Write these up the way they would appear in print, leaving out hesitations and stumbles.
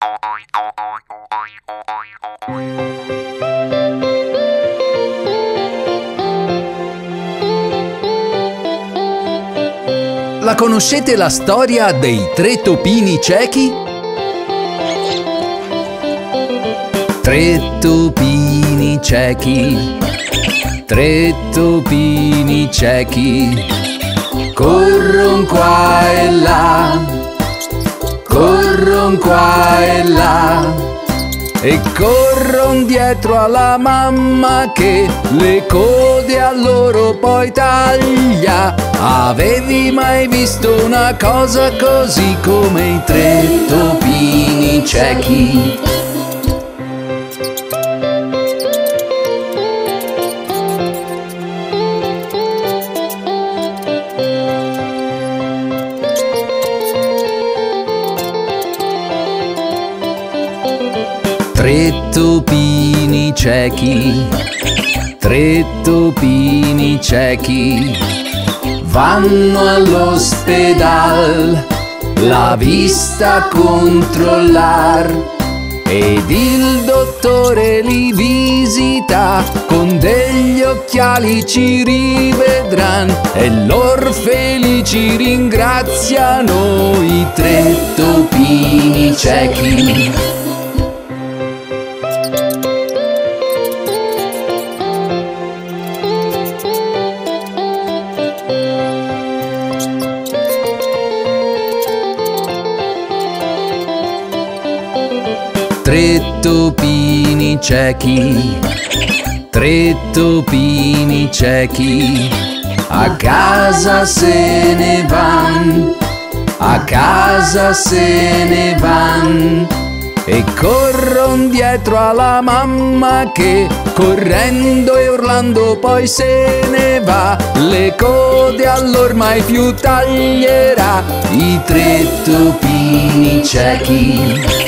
La conoscete la storia dei tre topini ciechi? Tre topini ciechi, tre topini ciechi, corron qua e là, corron qua e là, e corron dietro alla mamma che le code a loro poi taglia. Avevi mai visto una cosa così come i tre topini ciechi? Tre topini ciechi, tre topini ciechi, vanno all'ospedal, la vista a controllar, ed il dottore li visita, con degli occhiali ci rivedran, e lor felici ringraziano i tre topini ciechi. Tre topini ciechi, tre topini ciechi, a casa se ne van, a casa se ne van, e corron dietro alla mamma che correndo e urlando poi se ne va, le code allor mai più taglierà, i tre topini ciechi.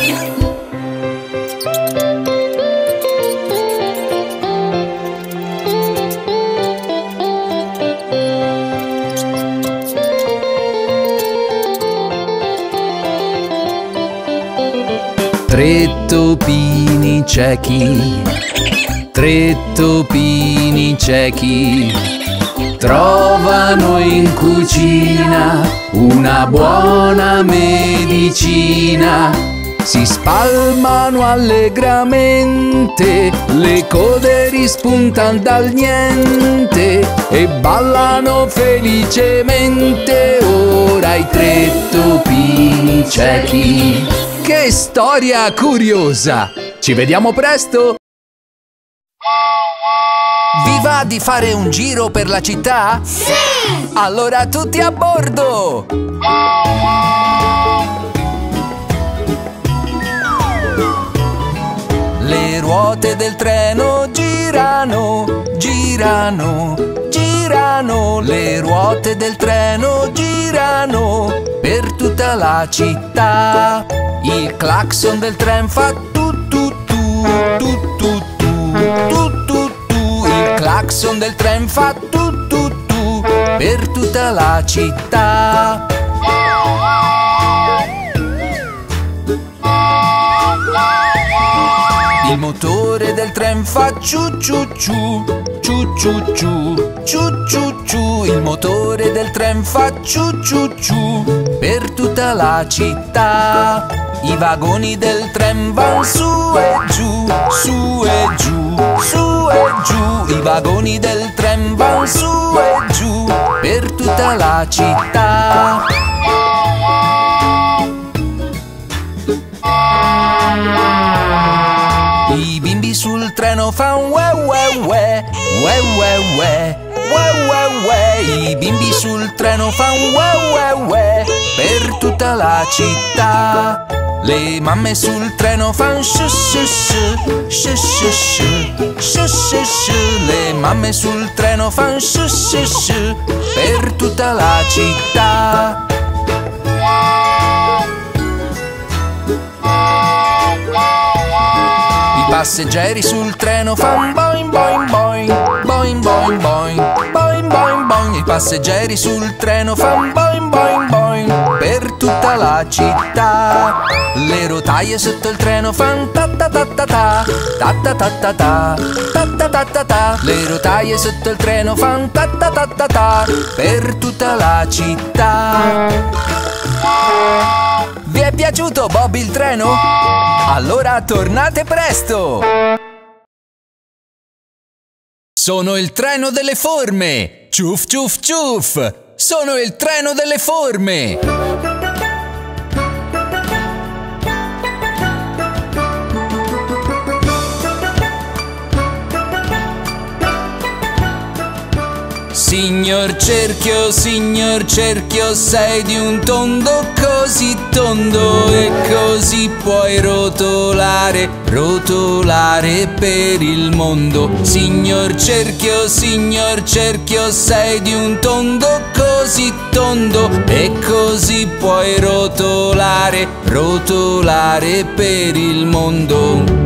Tre topini ciechi, tre topini ciechi, trovano in cucina una buona medicina. Si spalmano allegramente, le code rispuntan dal niente e ballano felicemente ora i tre topini ciechi. Che storia curiosa! Ci vediamo presto! Vi va di fare un giro per la città? Sì! Allora tutti a bordo! Le ruote del treno girano, girano, girano. Le ruote del treno girano per tutta la città. Il clacson del tren fa tu tu tu, tu tu tu, tu tu tu. Il clacson del tren fa tu tu tu per tutta la città. Il motore del tren fa ciu ciu ciu, ciu ciu ciu, ciu ciu ciu. Il motore del tren fa ciu ciu ciu per tutta la città. I vagoni del tren van su e giù, su e giù, su e giù. I vagoni del tren van su e giù per tutta la città. I bimbi sul treno fan ue ue ue, ue ue ue, ue ue ue. I bimbi sul treno fan ue ue ue per tutta la città. Le mamme sul treno fan shu shu shu, shu shu shu, shu shu shu. Le mamme sul treno fan shu shu shu per tutta la città. I passeggeri sul treno fan boing boing boing, boing boing boing, boing boing boing. I passeggeri sul treno fan boing boing boing per tutta la città. Le rotaie sotto il treno fan ta ta ta ta ta, ta ta ta ta ta, ta ta ta ta ta. Le rotaie sotto il treno fan ta ta ta ta ta, per tutta la città. Vi è piaciuto Bob il treno? Allora tornate presto! Sono il treno delle forme! Ciuff ciuff ciuff! Sono il treno delle forme! Signor cerchio, sei di un tondo così tondo e così puoi rotolare, rotolare per il mondo. Signor cerchio, sei di un tondo così tondo e così puoi rotolare, rotolare per il mondo.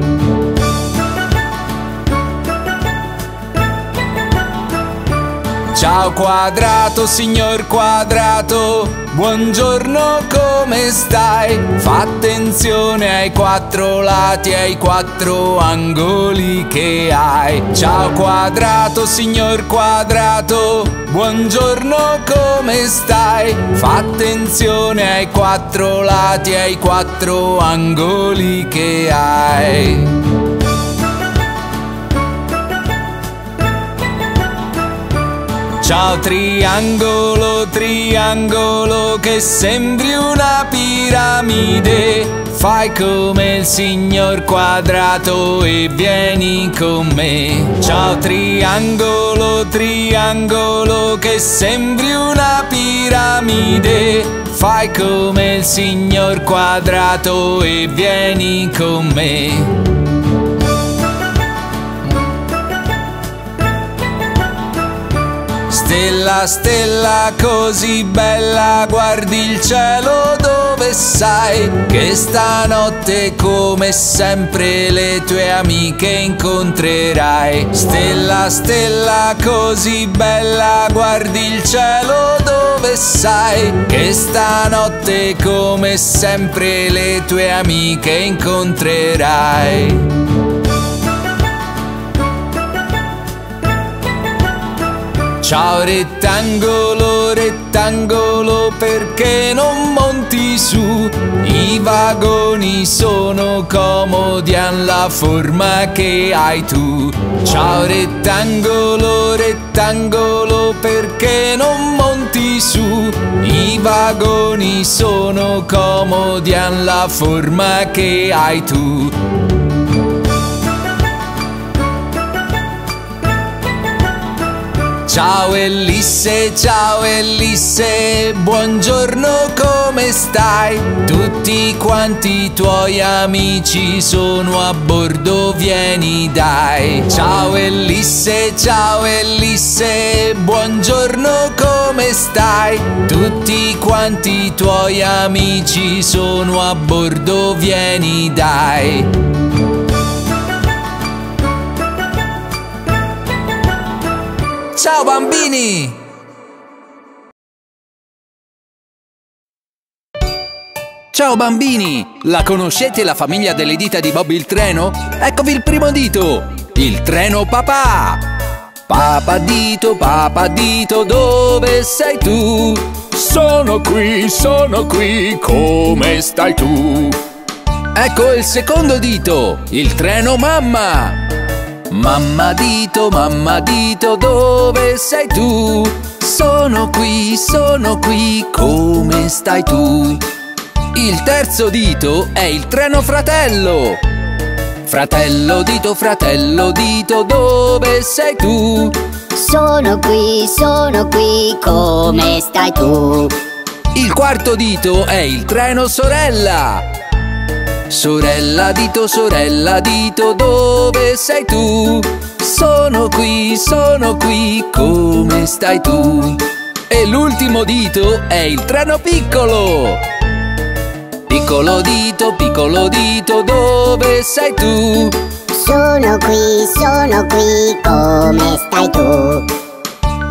Ciao quadrato, signor quadrato, buongiorno, come stai? Fa attenzione ai quattro lati, ai quattro angoli che hai. Ciao quadrato, signor quadrato, buongiorno, come stai? Fa attenzione ai quattro lati, ai quattro angoli che hai. Ciao triangolo, triangolo, che sembri una piramide. Fai come il signor quadrato e vieni con me. Ciao triangolo, triangolo, che sembri una piramide. Fai come il signor quadrato e vieni con me. Stella, stella così bella, guardi il cielo dove sai che stanotte come sempre le tue amiche incontrerai. Stella, stella così bella, guardi il cielo dove sai che stanotte come sempre le tue amiche incontrerai. Ciao rettangolo, rettangolo, perché non monti su? I vagoni sono comodi, han la forma che hai tu. Ciao rettangolo, rettangolo, perché non monti su? I vagoni sono comodi, han la forma che hai tu. Ciao Elisse, buongiorno, come stai? Tutti quanti i tuoi amici sono a bordo, vieni dai. Ciao Elisse, buongiorno, come stai? Tutti quanti i tuoi amici sono a bordo, vieni dai. Ciao bambini! Ciao bambini! La conoscete la famiglia delle dita di Bob il treno? Eccovi il primo dito! Il treno papà! Papà dito, dove sei tu? Sono qui, come stai tu? Ecco il secondo dito! Il treno mamma! Mamma dito, dove sei tu? Sono qui, come stai tu? Il terzo dito è il treno fratello. Fratello dito, dove sei tu? Sono qui, come stai tu? Il quarto dito è il treno sorella. Sorella dito, dove sei tu? Sono qui, come stai tu? E l'ultimo dito è il treno piccolo. Piccolo dito, dove sei tu? Sono qui, come stai tu?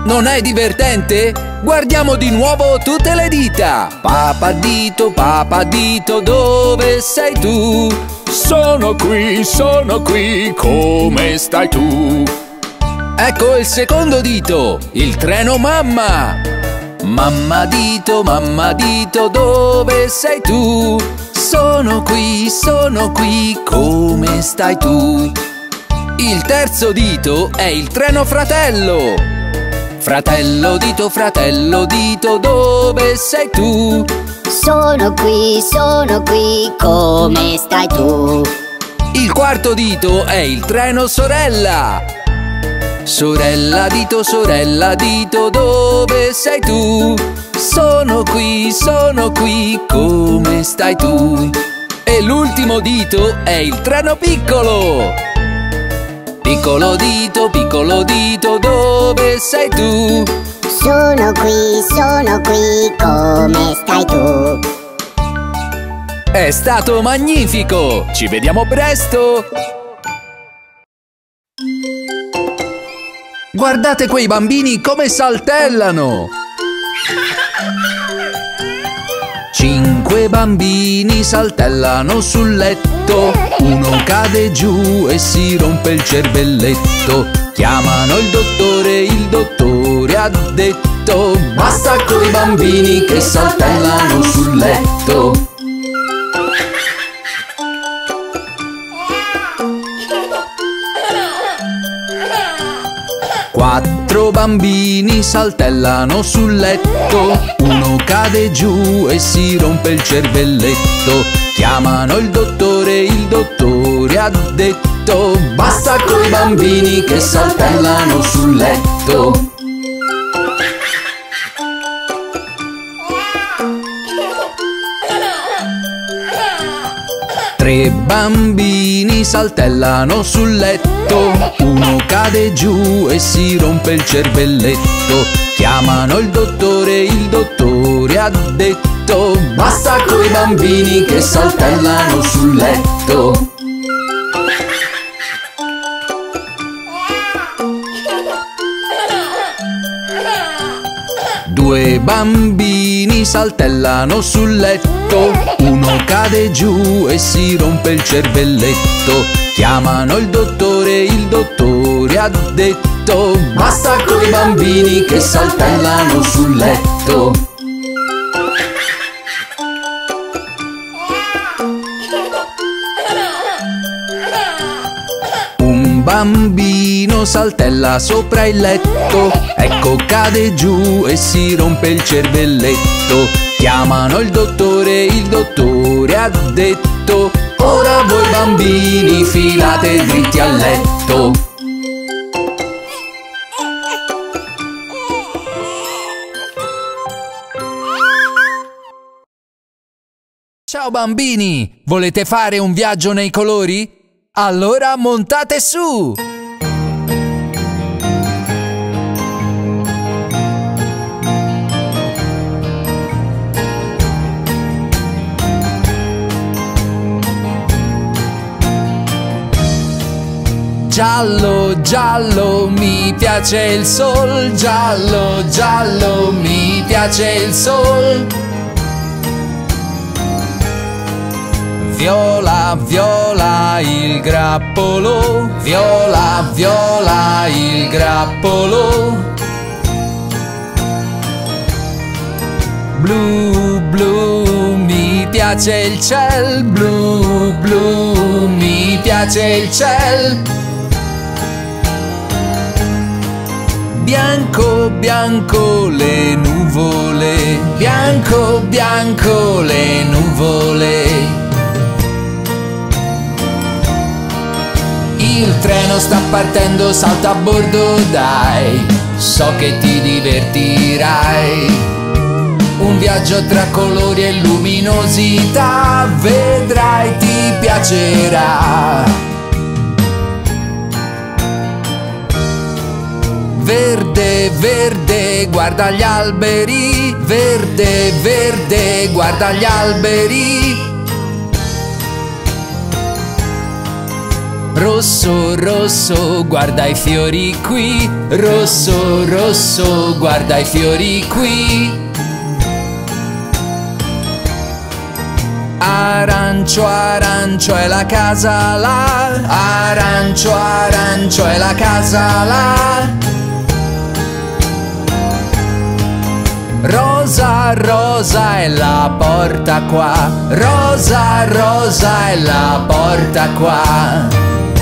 Non è divertente? Guardiamo di nuovo tutte le dita. Papà dito, dove sei tu? Sono qui, come stai tu? Ecco il secondo dito, il treno mamma. Mamma dito, dove sei tu? Sono qui, come stai tu? Il terzo dito è il treno fratello. Fratello dito, dove sei tu? Sono qui, come stai tu? Il quarto dito è il treno sorella. Sorella dito, dove sei tu? Sono qui, come stai tu? E l'ultimo dito è il treno piccolo. Piccolo dito, dove sei tu? Sono qui, come stai tu? È stato magnifico! Ci vediamo presto! Guardate quei bambini come saltellano! 5 bambini saltellano sul letto. Uno cade giù e si rompe il cervelletto. Chiamano il dottore ha detto: basta coi bambini che saltellano sul letto. 4 bambini saltellano sul letto. Uno cade giù e si rompe il cervelletto. Chiamano il dottore ha detto: basta coi bambini che saltellano sul letto. Tre bambini saltellano sul letto. Uno cade giù e si rompe il cervelletto. Chiamano il dottore ha detto: basta coi bambini che saltellano sul letto. Due bambini saltellano sul letto. Uno cade giù e si rompe il cervelletto. Chiamano il dottore ha detto: basta coi bambini che saltellano sul letto. Un bambino saltella sopra il letto. Ecco cade giù e si rompe il cervelletto. Chiamano il dottore ha detto: ora voi bambini filate dritti al letto. Ciao bambini! Volete fare un viaggio nei colori? Allora montate su! Giallo, giallo, mi piace il sol. Giallo, giallo, mi piace il sol. Viola, viola, il grappolo. Viola, viola, il grappolo. Blu, blu, mi piace il ciel. Blu, blu, mi piace il ciel. Bianco, bianco, le nuvole. Bianco, bianco, le nuvole. Il treno sta partendo, salta a bordo dai. So che ti divertirai. Un viaggio tra colori e luminosità. Vedrai, ti piacerà. Verde, verde, guarda gli alberi. Verde, verde, guarda gli alberi. Rosso, rosso, guarda i fiori qui. Rosso, rosso, guarda i fiori qui. Arancio, arancio è la casa là. Arancio, arancio è la casa là. Rosa, rosa è la porta qua. Rosa, rosa è la porta qua.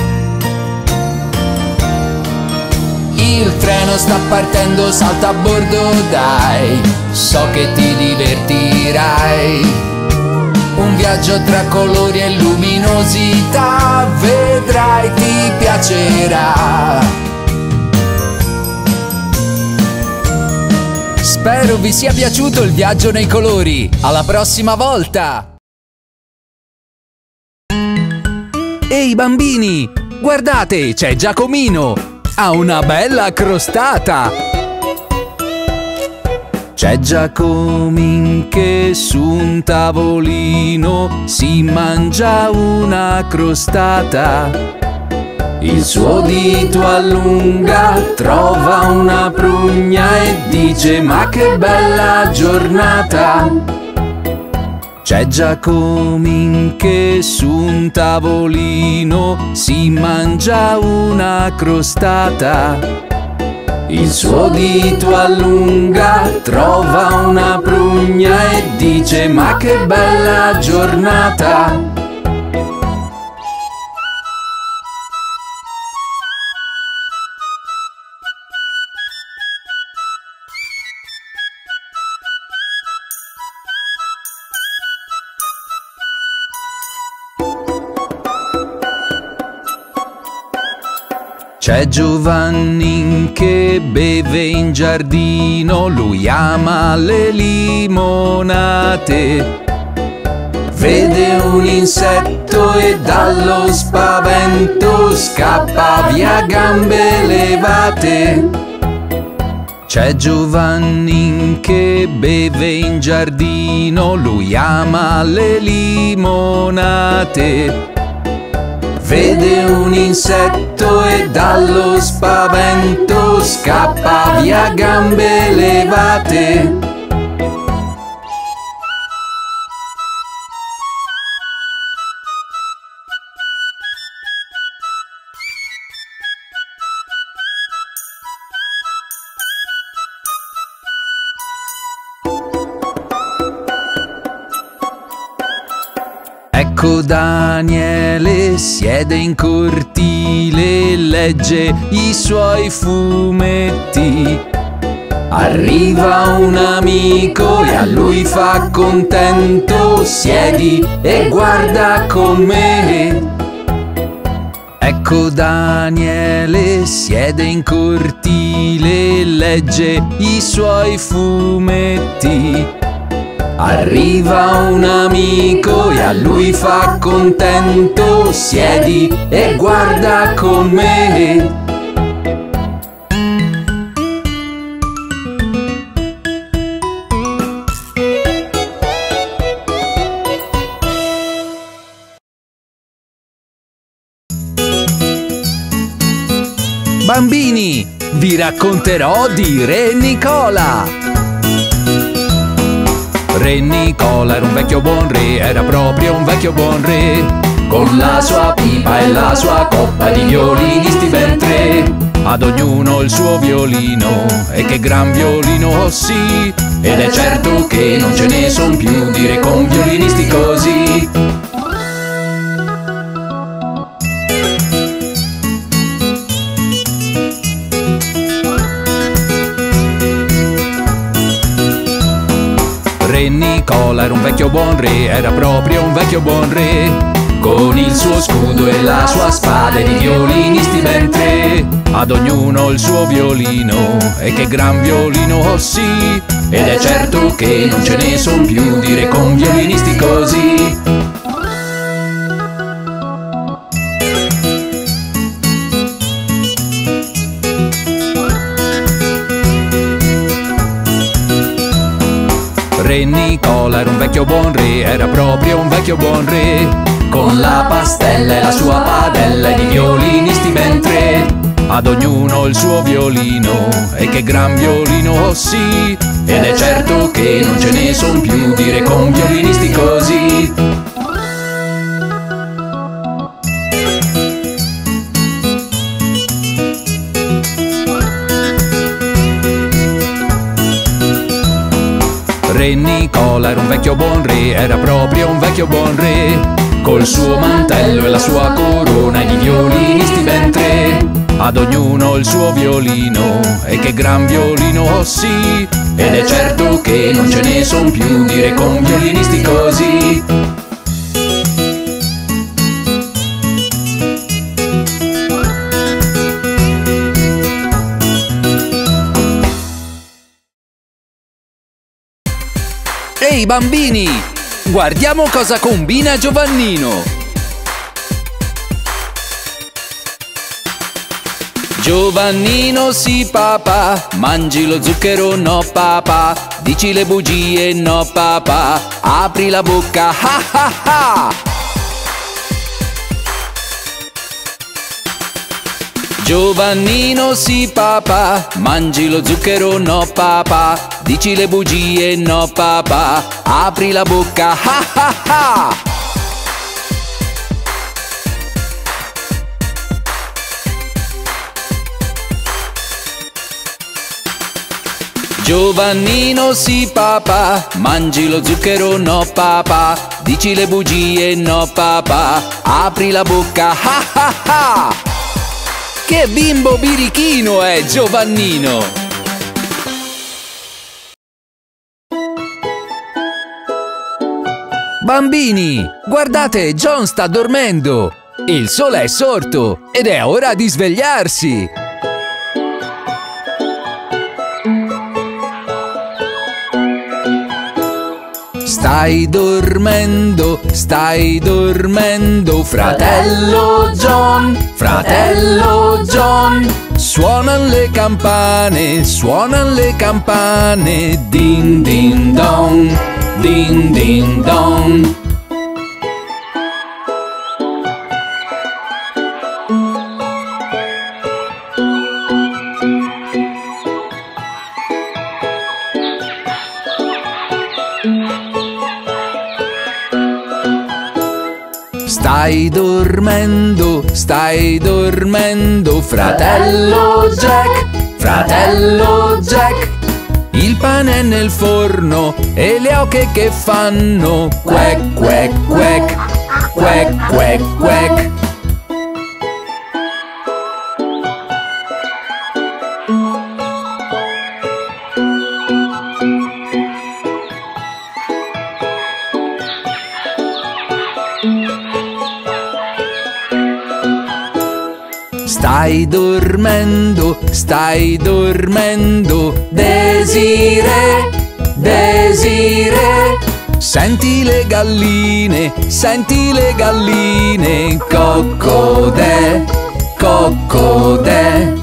Il treno sta partendo, salta a bordo dai. So che ti divertirai. Un viaggio tra colori e luminosità, vedrai ti piacerà. Spero vi sia piaciuto il viaggio nei colori. Alla prossima volta! Ehi bambini, guardate, c'è Giacomino! Ha una bella crostata! C'è Giacomin che su un tavolino si mangia una crostata. Il suo dito allunga, trova una prugna e dice: ma che bella giornata! C'è Giacomin che su un tavolino si mangia una crostata. Il suo dito allunga, trova una prugna e dice: ma che bella giornata! C'è Giovanni che beve in giardino, lui ama le limonate. Vede un insetto e dallo spavento scappa via a gambe levate. C'è Giovanni che beve in giardino, lui ama le limonate. Vede un insetto e dallo spavento scappa via a gambe levate. Ecco Daniele siede in cortile e legge i suoi fumetti. Arriva un amico e a lui fa contento: siedi e guarda con me. Ecco Daniele siede in cortile e legge i suoi fumetti. Arriva un amico e a lui fa contento: siedi e guarda con me. Bambini, vi racconterò di Re Nicola. Re Nicola era un vecchio buon re, era proprio un vecchio buon re, con la sua pipa e la sua coppa di violinisti ben tre. Ad ognuno il suo violino, e che gran violino, oh sì, ed è certo che non ce ne son più di re con violinisti così. Re Nicola era un vecchio buon re, era proprio un vecchio buon re, con il suo scudo e la sua spada e di violinisti ben tre. Ad ognuno il suo violino, e che gran violino, oh sì, ed è certo che non ce ne son più di re con violinisti così. Re Nicola era un vecchio buon re, era proprio un vecchio buon re, con la pastella e la sua padella e di violini ad ognuno il suo violino, e che gran violino, oh sì, ed è certo che non ce ne son più, dire con violinisti così. Re Nicola era un vecchio buon re, era proprio un vecchio buon re, col suo mantello e la sua corona e i violinisti ben tre, ad ognuno il suo violino, e che gran violino, oh sì, ed è certo che non ce ne son più, dire con violinisti così. Ehi bambini, guardiamo cosa combina Giovannino. Giovannino sì papà, mangi lo zucchero no papà, dici le bugie no papà, apri la bocca ha ha ha. Giovannino sì papà, mangi lo zucchero no papà, dici le bugie no papà, apri la bocca ha ha ha. Giovannino sì papà, mangi lo zucchero no papà, dici le bugie no papà, apri la bocca ha ha ha. Che bimbo birichino è Giovannino! Bambini, guardate, John sta dormendo! Il sole è sorto ed è ora di svegliarsi! Stai dormendo, fratello John, fratello John. Suonan le campane, din din don, din din don. Stai dormendo, fratello Jack, fratello Jack. Il pane è nel forno e le oche che fanno quack, quack, quack, quack, quack, quack. Stai dormendo, Desiree, Desiree. Senti le galline, coccodè, coccodè.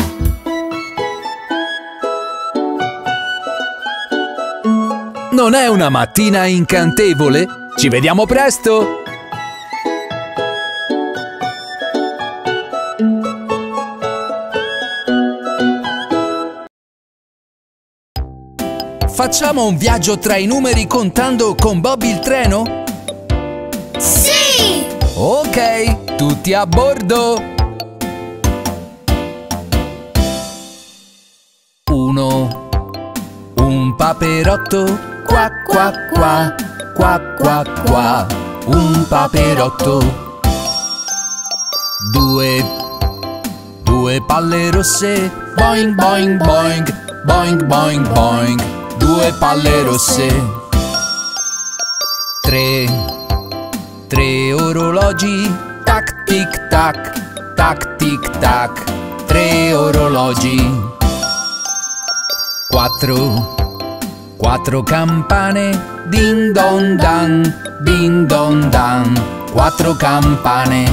Non è una mattina incantevole? Ci vediamo presto! Facciamo un viaggio tra i numeri contando con Bobby il treno? Sì! Ok, tutti a bordo! 1. Un paperotto, qua qua qua, qua qua qua, un paperotto. 2. Due palle rosse, boing boing boing, boing boing boing, due palle rosse. 3. Tre orologi, tac tic tac, tac tic tac, tre orologi. 4. Quattro campane, din don dan, quattro campane.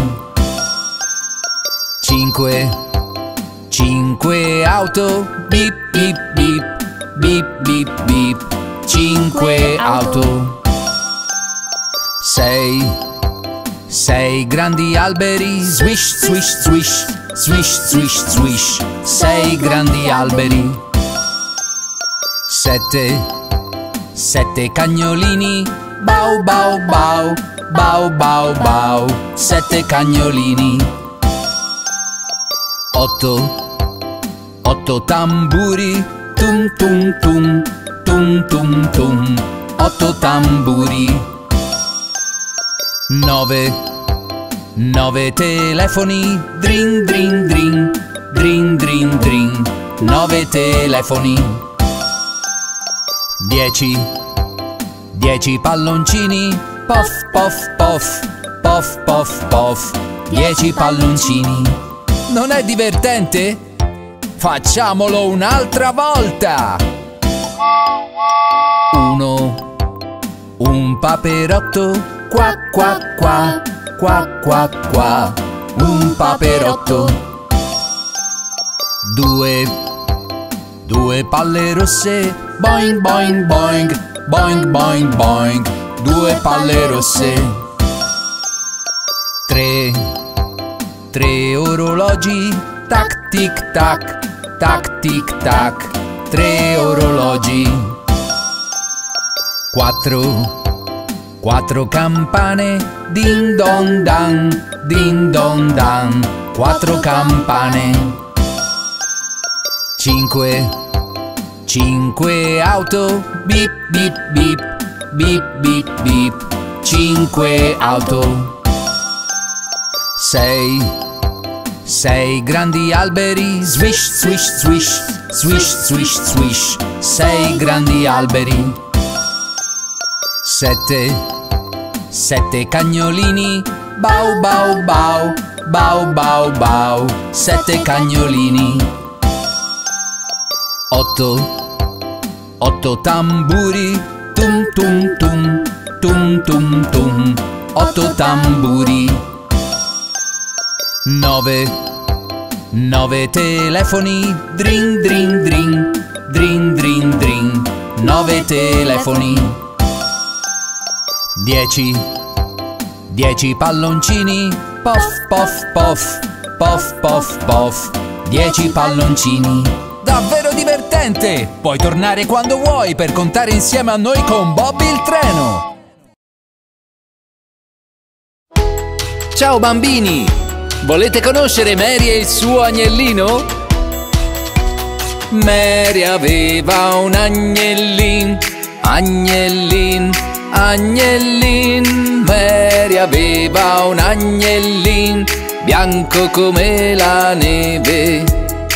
5. Cinque auto, bip bip bip, bip bip bip, cinque auto. 6. Sei grandi alberi, swish swish swish, swish, swish, swish, 6 grandi alberi. 7 cagnolini, bau bau bau, bau bau bau, 7 cagnolini. 8 tamburi, tum tum tum, tum tum tum, 8 tamburi. 9 telefoni, dring dring dring, dring dring dring, 9 telefoni. 10 palloncini, pof pof pof, pof pof pof, 10 palloncini. Non è divertente? Facciamolo un'altra volta! 1 Un paperotto, qua qua qua, qua qua qua, un paperotto. 2 palle rosse, boing boing boing, boing boing boing, 2 palle rosse. 3 orologi, tac tic tac, tac tic tac, 3 orologi. 4 campane, ding dong dang, ding dong dang, 4 campane. 5 auto, bip bip bip, bip bip bip, 5 auto. 6 grandi alberi, swish swish swish, swish swish swish, 6 grandi alberi. 7 cagnolini, bau bau bau, bau bau bau, 7 cagnolini. 8 tamburi, tum tum tum, tum tum tum, 8 tamburi. 9 telefoni, dring dring dring, dring dring dring, 9 telefoni. 10 palloncini, pof pof pof, pof pof pof, 10 palloncini. Davvero divertente! Puoi tornare quando vuoi per contare insieme a noi con Bobby il treno! Ciao bambini! Volete conoscere Mary e il suo agnellino? Mary aveva un agnellin, agnellin, agnellin. Mary aveva un agnellin, bianco come la neve.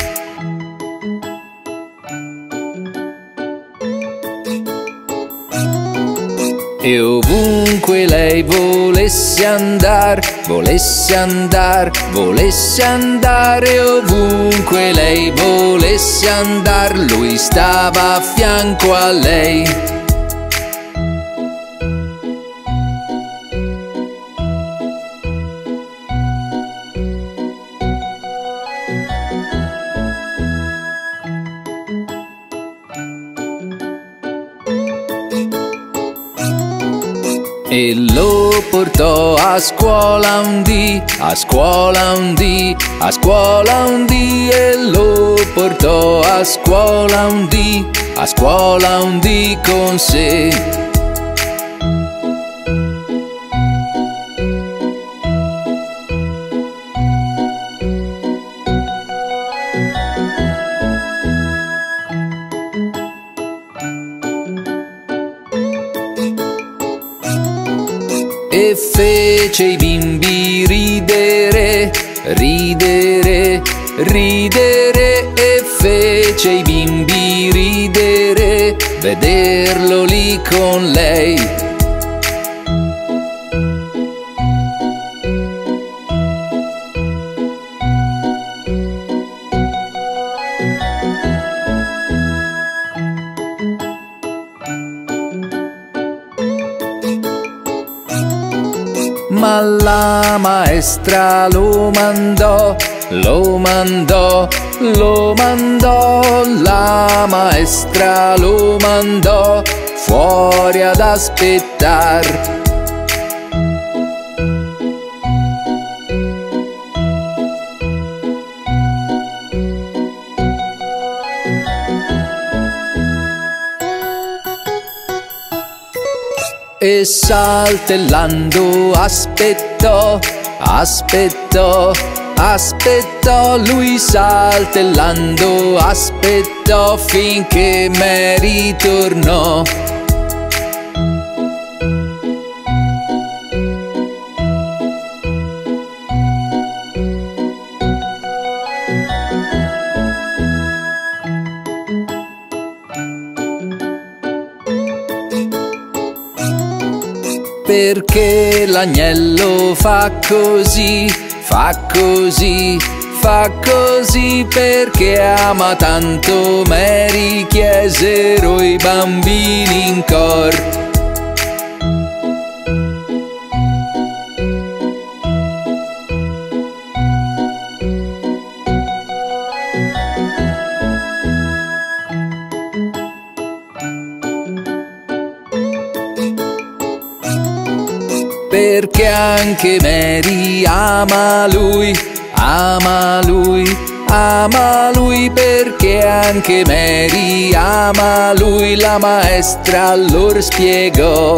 E ovunque lei volesse andar, volesse andar, volesse andare, ovunque lei volesse andar, lui stava a fianco a lei. E lo portò a scuola un dì, a scuola un dì, a scuola un dì. E lo portò a scuola un dì, a scuola un dì con sé. E fece i bimbi ridere, ridere, ridere. E fece i bimbi ridere, vederlo lì con lei. Ma la maestra lo mandò, lo mandò, lo mandò. La maestra lo mandò fuori ad aspettar. e saltellando aspettò, aspettò, aspettò. Lui saltellando aspettò finché Mary tornò. Perché l'agnello fa così, fa così, fa così? Perché ama tanto Mary, chiesero i bambini in cor. Perché anche Mary ama lui, ama lui, ama lui. Perché anche Mary ama lui, la maestra loro spiegò.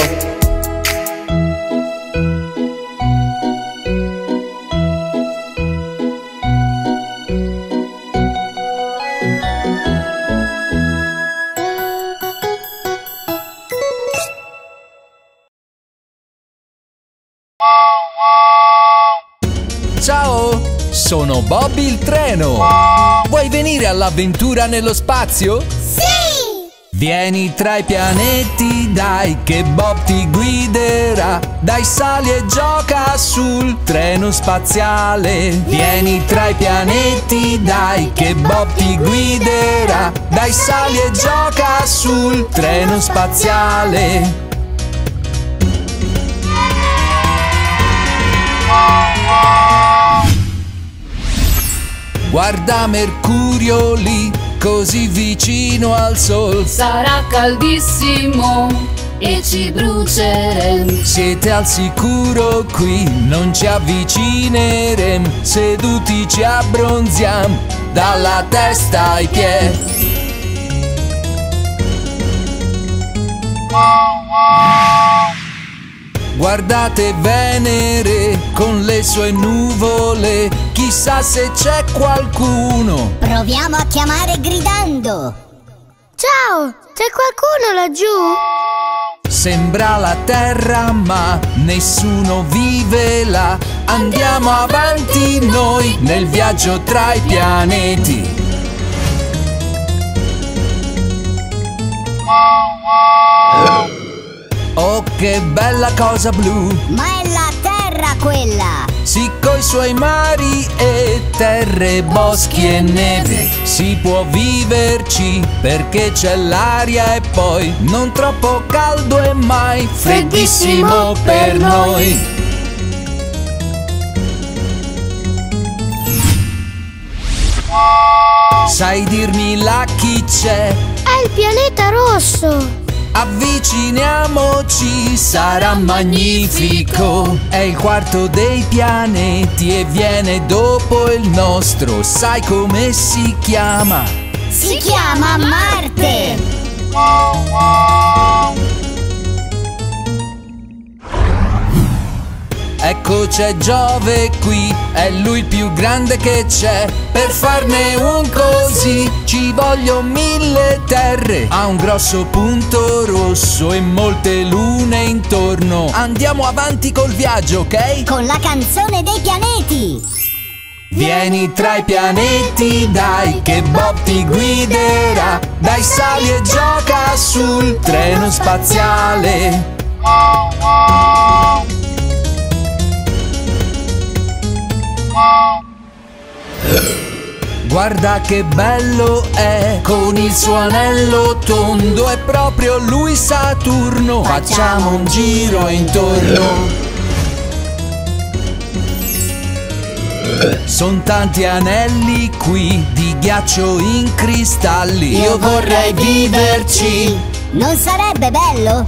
Ciao, sono Bobby il treno. Vuoi venire all'avventura nello spazio? Sì! Vieni tra i pianeti, dai, che Bob ti guiderà. Dai, sali e gioca sul treno spaziale. Vieni tra i pianeti, dai, che Bob ti guiderà. Dai, sali e gioca sul treno spaziale. Guarda Mercurio lì, così vicino al sol. Sarà caldissimo e ci bruceremo. Siete al sicuro qui, non ci avvicineremo. Seduti ci abbronziamo, dalla testa ai piedi. Guardate Venere con le sue nuvole, chissà se c'è qualcuno. Proviamo a chiamare gridando. Ciao, c'è qualcuno laggiù? Sembra la Terra ma nessuno vive là. Andiamo avanti noi nel viaggio tra i pianeti. Oh, che bella cosa blu! Ma è la terra quella! Sì, coi suoi mari e terre, boschi e neve. Si può viverci perché c'è l'aria e poi non troppo caldo e mai freddissimo per noi. Sai dirmi là chi c'è? È il pianeta rosso! Avviciniamoci, sarà magnifico. È il quarto dei pianeti e viene dopo il nostro. Sai come si chiama? Si chiama Marte! Ecco c'è Giove qui, è lui il più grande che c'è. Per farne un così ci vogliono 1000 terre. Ha un grosso punto rosso e molte lune intorno. Andiamo avanti col viaggio, ok? Con la canzone dei pianeti! Vieni tra i pianeti, dai, che Bob ti guiderà. Dai, sali e gioca sul treno spaziale. Guarda che bello è, con il suo anello tondo. È proprio lui Saturno. Facciamo un giro intorno. Son tanti anelli qui, di ghiaccio in cristalli. Io vorrei viverci. Non sarebbe bello?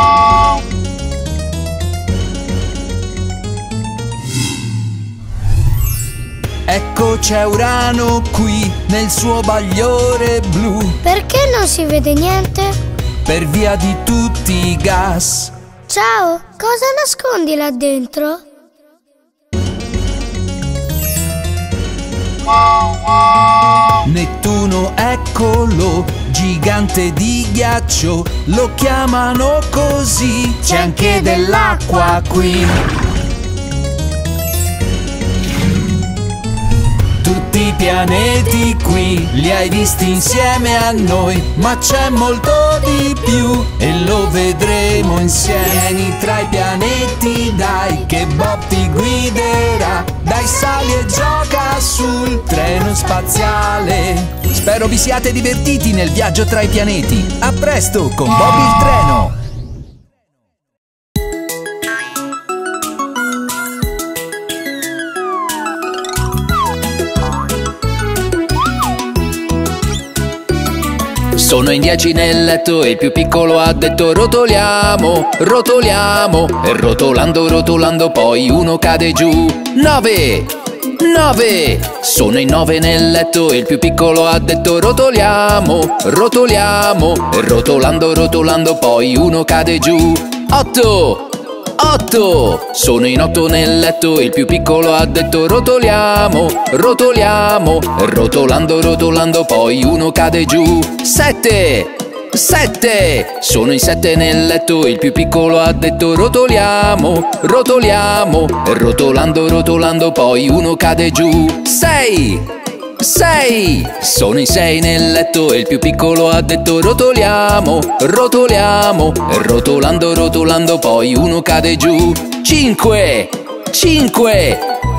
Ecco c'è Urano qui, nel suo bagliore blu. Perché non si vede niente? Per via di tutti i gas. Ciao, cosa nascondi là dentro? Nettuno, eccolo, gigante di ghiaccio, lo chiamano così. C'è anche dell'acqua qui. Tutti i pianeti qui li hai visti insieme a noi, ma c'è molto di più e lo vedremo insieme. Vieni tra i pianeti, dai, che Bob ti guiderà. Dai, sali e gioca sul treno spaziale. Spero vi siate divertiti nel viaggio tra i pianeti. A presto con Bob il treno! Sono in 10 nel letto e il più piccolo ha detto rotoliamo, rotoliamo. E rotolando, rotolando poi uno cade giù. 9! 9! Sono in 9 nel letto e il più piccolo ha detto rotoliamo, rotoliamo. E rotolando, rotolando poi uno cade giù. 8! 8! Sono in 8 nel letto e il più piccolo ha detto rotoliamo, rotoliamo. E rotolando, rotolando poi uno cade giù. 7! 7! Sono in 7 nel letto e il più piccolo ha detto rotoliamo, rotoliamo. E rotolando, rotolando poi uno cade giù. 6! 6! Sono in 6 nel letto e il più piccolo ha detto rotoliamo, rotoliamo. E rotolando, rotolando poi uno cade giù. 5! 5!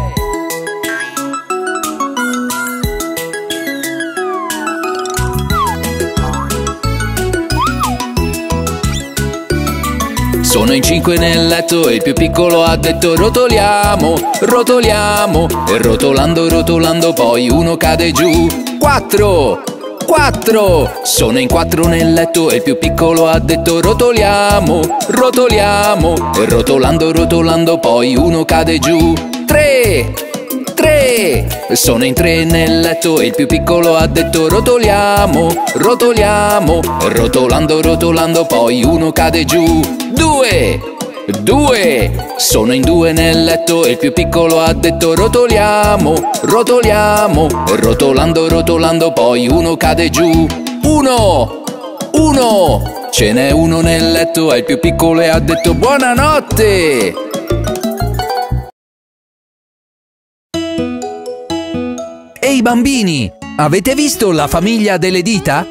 Sono in 5 nel letto e il più piccolo ha detto rotoliamo, rotoliamo. E rotolando, rotolando poi uno cade giù. 4! 4! Sono in 4 nel letto e il più piccolo ha detto rotoliamo, rotoliamo. E rotolando, rotolando poi uno cade giù. 3! 3! Sono in 3 nel letto e il più piccolo ha detto rotoliamo, rotoliamo. E rotolando, rotolando poi uno cade giù. 2! 2! Sono in 2 nel letto e il più piccolo ha detto rotoliamo, rotoliamo. E rotolando, rotolando poi uno cade giù. 1! 1! Ce n'è uno nel letto e il più piccolo ha detto buonanotte! Ehi bambini, avete visto la famiglia delle dita?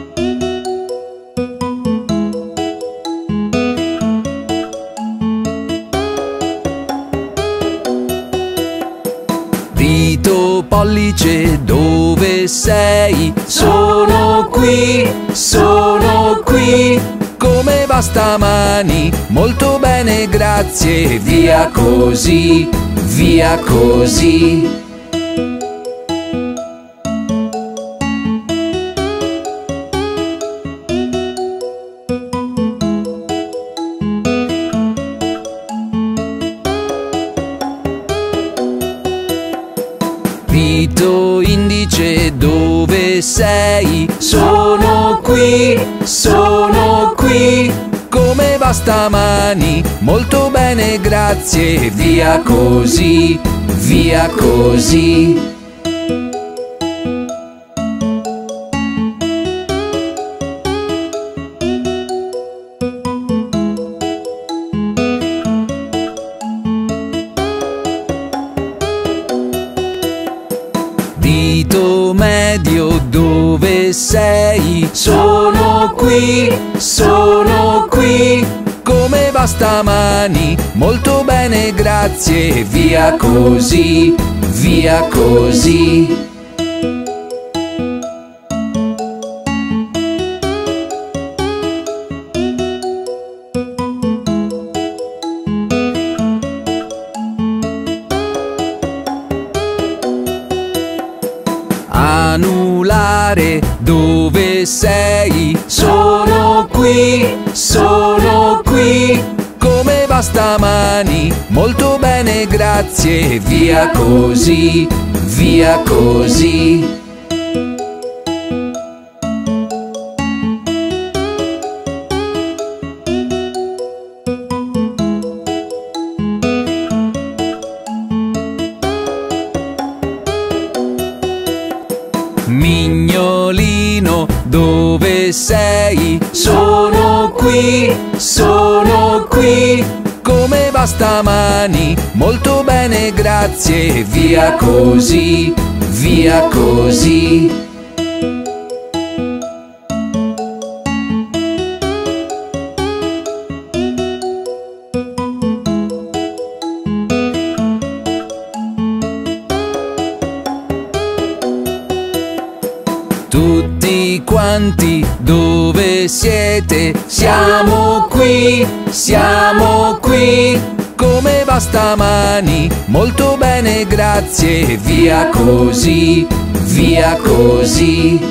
Dito, pollice, dove sei? Sono qui, sono qui. Come va stamani? Molto bene, grazie. Via così, via così. Dito, indice, dove sei? Sono qui, sono qui. Come va stamani? Molto bene, grazie. Via così, via così. Dito medio, dove sei? Sono qui, sono qui. Come va stamani? Molto bene, grazie. Via così, via così. Anulare, dove sei? Sono qui, sono qui. Come va stamani? Molto bene, grazie. Via così, via così. Mignolino, dove sei? Sono qui, sono qui. Come va stamani? Molto bene, grazie. Via così, via così. Tutti quanti, dove siete? Siamo qui, siamo qui. Come va stamani? Molto bene, grazie. Via così, via così.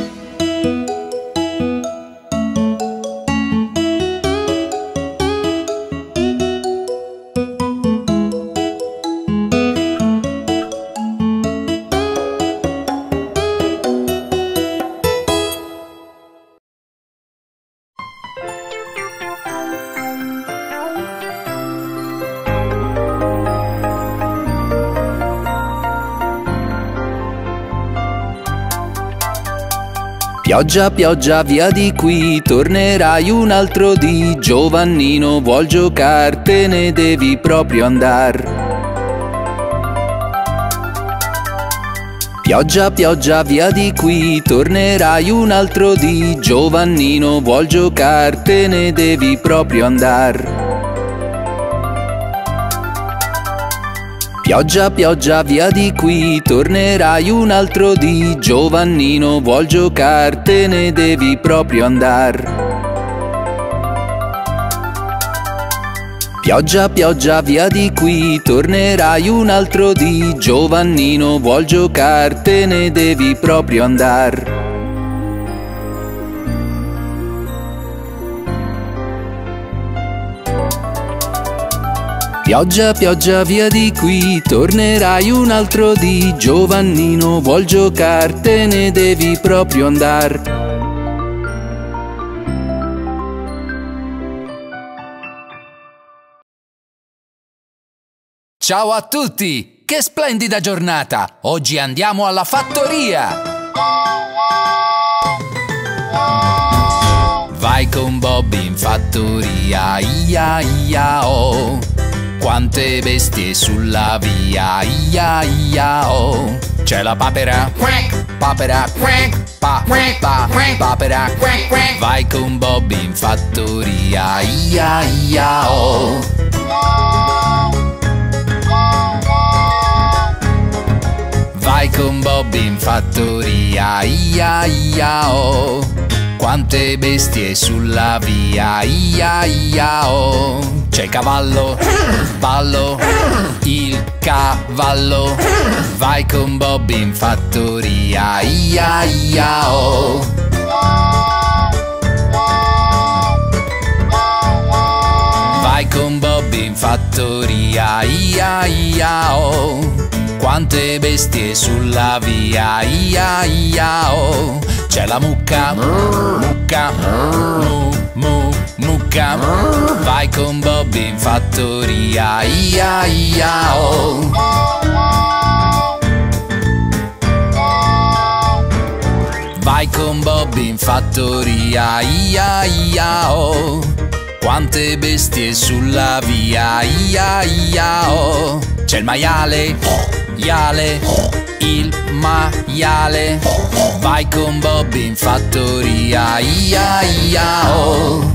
Pioggia, pioggia, via di qui, tornerai un altro dì. Giovannino vuol giocar, te ne devi proprio andar. Pioggia, pioggia, via di qui, tornerai un altro dì. Giovannino vuol giocar, te ne devi proprio andar. Pioggia, pioggia, via di qui, tornerai un altro dì. Giovannino vuol giocar, te ne devi proprio andar. Pioggia, pioggia, via di qui, tornerai un altro dì. Giovannino vuol giocar, te ne devi proprio andar. Pioggia, pioggia, via di qui, tornerai un altro dì. Giovannino vuol giocar, te ne devi proprio andar. Ciao a tutti! Che splendida giornata! Oggi andiamo alla fattoria! Vai con Bobby in fattoria, ia ia oh. Quante bestie sulla via, ia ia oh. C'è la papera, papera, pa, pa, papera. Vai con Bobby in fattoria, ia ia oh. Vai con Bobby in fattoria, ia ia oh. Quante bestie sulla via, ia ia oh. C'è il cavallo, ballo, il cavallo. Vai con Bobby in fattoria, ia ia oh. Vai con Bobby in fattoria, ia ia oh. Quante bestie sulla via, ia ia oh. C'è la mucca, mucca, mucca. Vai con Bobby in fattoria, ia ia oh. Vai con Bobby in fattoria, ia ia oh. Quante bestie sulla via, ia ia oh. C'è il maiale, iale, il maiale. Vai con Bobby in fattoria, ia ia oh.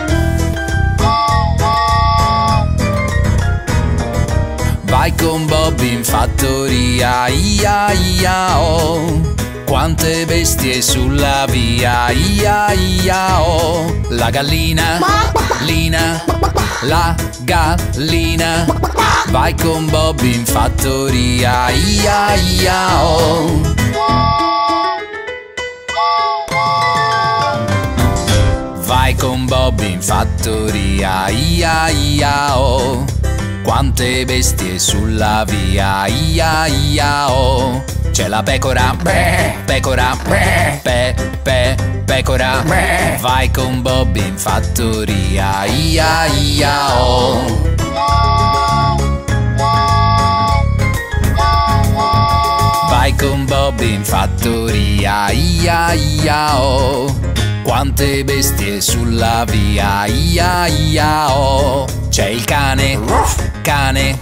Vai con Bobby in fattoria, ia ia oh. Quante bestie sulla via, ia ia oh. La gallina, lina, la gallina. Vai con Bobby in fattoria, ia ia oh. Vai con Bobby in fattoria, ia ia oh. Quante bestie sulla via, ia ia oh. C'è la pecora, pecora, pecora. Vai con Bobby in fattoria, ia ia oh. Vai con Bobby Bob in fattoria, ia ia oh. Quante bestie sulla via, ia ia oh. C'è il cane, cane,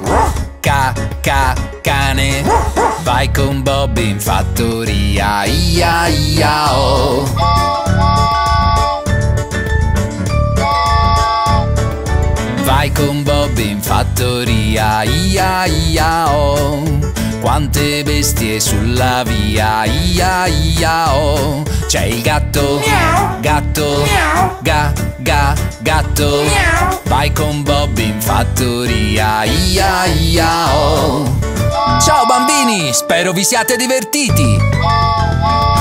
cane. Vai con Bob in fattoria, ia ia oh. Vai con Bob in fattoria, ia ia oh. Quante bestie sulla via, ia ia oh. C'è il gatto, gatto, gatto. Vai con Bob in fattoria, ia ia oh. Ciao bambini, spero vi siate divertiti.